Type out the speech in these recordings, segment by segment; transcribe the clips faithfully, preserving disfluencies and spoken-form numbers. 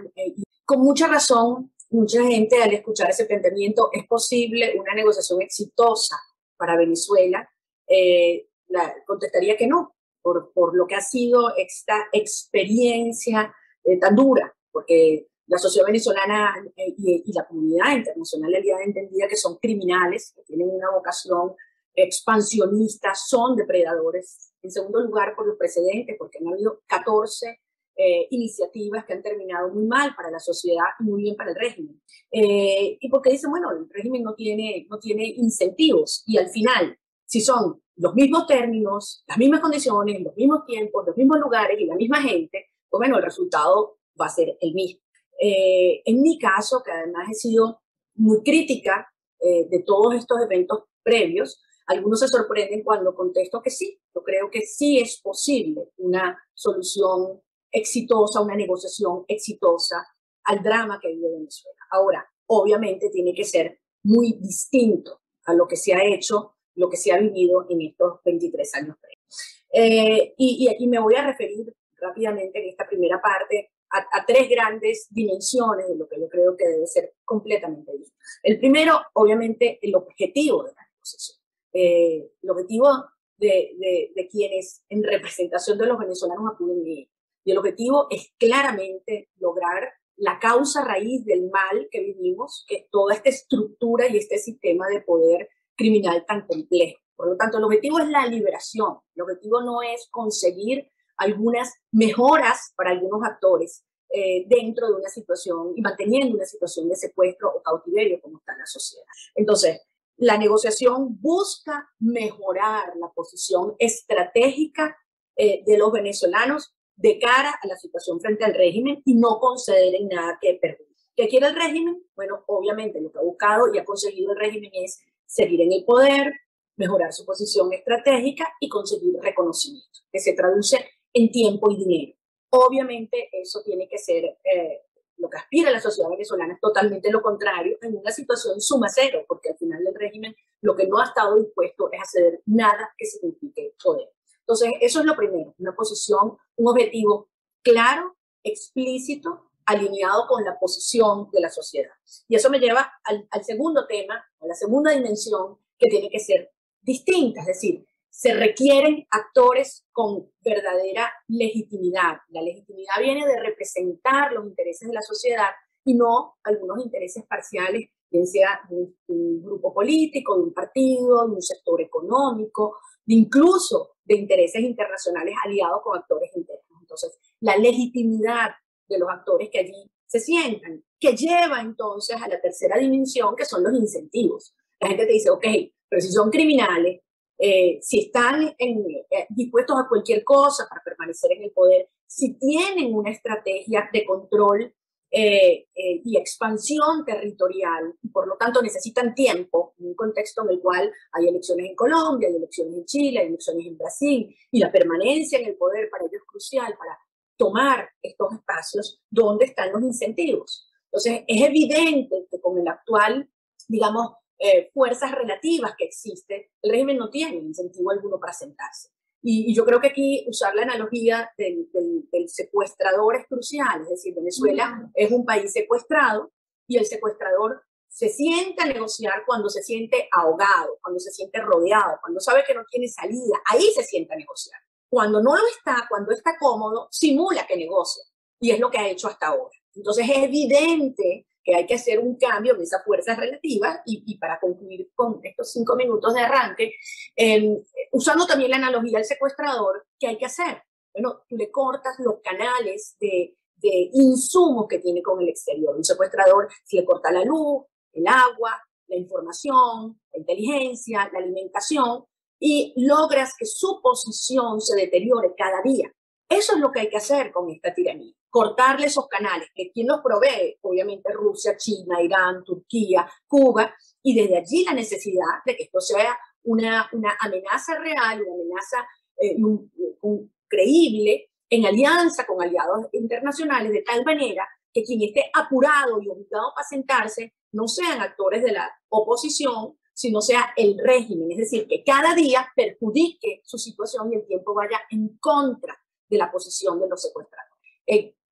eh, y con mucha razón, mucha gente al escuchar ese planteamiento, ¿es posible una negociación exitosa para Venezuela? Eh, la, contestaría que no, por, por lo que ha sido esta experiencia eh, tan dura, porque la sociedad venezolana eh, y, y la comunidad internacional aliada entendida que son criminales, que tienen una vocación expansionista, son depredadores. En segundo lugar, por los precedentes, porque han habido catorce eh, iniciativas que han terminado muy mal para la sociedad y muy bien para el régimen. Eh, y porque dicen, bueno, el régimen no tiene, no tiene incentivos, y al final, si son los mismos términos, las mismas condiciones, los mismos tiempos, los mismos lugares y la misma gente, pues bueno, el resultado va a ser el mismo. Eh, en mi caso, que además he sido muy crítica eh, de todos estos eventos previos, algunos se sorprenden cuando contesto que sí, yo creo que sí es posible una solución exitosa, una negociación exitosa al drama que vive Venezuela. Ahora, obviamente tiene que ser muy distinto a lo que se ha hecho, lo que se ha vivido en estos veintitrés años previos. Eh, y, y aquí me voy a referir rápidamente en esta primera parte a, a tres grandes dimensiones de lo que yo creo que debe ser completamente distinto. El primero, obviamente, el objetivo de la negociación. Eh, el objetivo de, de, de quienes en representación de los venezolanos acuden y, y el objetivo es claramente lograr la causa raíz del mal que vivimos, que es toda esta estructura y este sistema de poder criminal tan complejo. Por lo tanto, el objetivo es la liberación. El objetivo no es conseguir algunas mejoras para algunos actores eh, dentro de una situación y manteniendo una situación de secuestro o cautiverio como está en la sociedad. Entonces, la negociación busca mejorar la posición estratégica eh, de los venezolanos de cara a la situación frente al régimen y no conceder en nada que perjudique. ¿Qué quiere el régimen? Bueno, obviamente lo que ha buscado y ha conseguido el régimen es seguir en el poder, mejorar su posición estratégica y conseguir reconocimiento, que se traduce en tiempo y dinero. Obviamente eso tiene que ser eh, lo que aspira la sociedad venezolana, es totalmente lo contrario, en una situación suma cero, porque al final del régimen lo que no ha estado dispuesto es a ceder nada que signifique poder. Entonces, eso es lo primero, una posición, un objetivo claro, explícito, alineado con la posición de la sociedad. Y eso me lleva al, al segundo tema, a la segunda dimensión, que tiene que ser distinta, es decir, se requieren actores con verdadera legitimidad. La legitimidad viene de representar los intereses de la sociedad y no algunos intereses parciales, bien sea de un, de un grupo político, de un partido, de un sector económico, de incluso de intereses internacionales aliados con actores internos. Entonces, la legitimidad de los actores que allí se sientan, que lleva entonces a la tercera dimensión, que son los incentivos. La gente te dice, ok, pero si son criminales, Eh, si están en, eh, dispuestos a cualquier cosa para permanecer en el poder, si tienen una estrategia de control eh, eh, y expansión territorial, y por lo tanto necesitan tiempo, en un contexto en el cual hay elecciones en Colombia, hay elecciones en Chile, hay elecciones en Brasil, y la permanencia en el poder para ellos es crucial, para tomar estos espacios, ¿dónde están los incentivos? Entonces, es evidente que con el actual, digamos, Eh, fuerzas relativas que existen, el régimen no tiene incentivo alguno para sentarse. Y, y yo creo que aquí usar la analogía del, del, del secuestrador es crucial, es decir, Venezuela mm. es un país secuestrado y el secuestrador se sienta a negociar cuando se siente ahogado, cuando se siente rodeado, cuando sabe que no tiene salida, ahí se sienta a negociar. Cuando no lo está, cuando está cómodo, simula que negocia, y es lo que ha hecho hasta ahora. Entonces es evidente que hay que hacer un cambio en esas fuerzas relativas y, y para concluir con estos cinco minutos de arranque, eh, usando también la analogía del secuestrador, ¿qué hay que hacer? Bueno, tú le cortas los canales de, de insumos que tiene con el exterior. Un secuestrador se le corta la luz, el agua, la información, la inteligencia, la alimentación y logras que su posición se deteriore cada día. Eso es lo que hay que hacer con esta tiranía, cortarle esos canales, que quien los provee, obviamente Rusia, China, Irán, Turquía, Cuba, y desde allí la necesidad de que esto sea una, una amenaza real, una amenaza eh, un, un, creíble, en alianza con aliados internacionales, de tal manera que quien esté apurado y obligado a sentarse no sean actores de la oposición, sino sea el régimen, es decir, que cada día perjudique su situación y el tiempo vaya en contra de la posición de los secuestradores. Eh,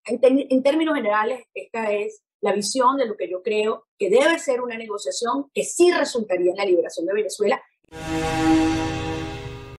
en, en términos generales, esta es la visión de lo que yo creo que debe ser una negociación que sí resultaría en la liberación de Venezuela.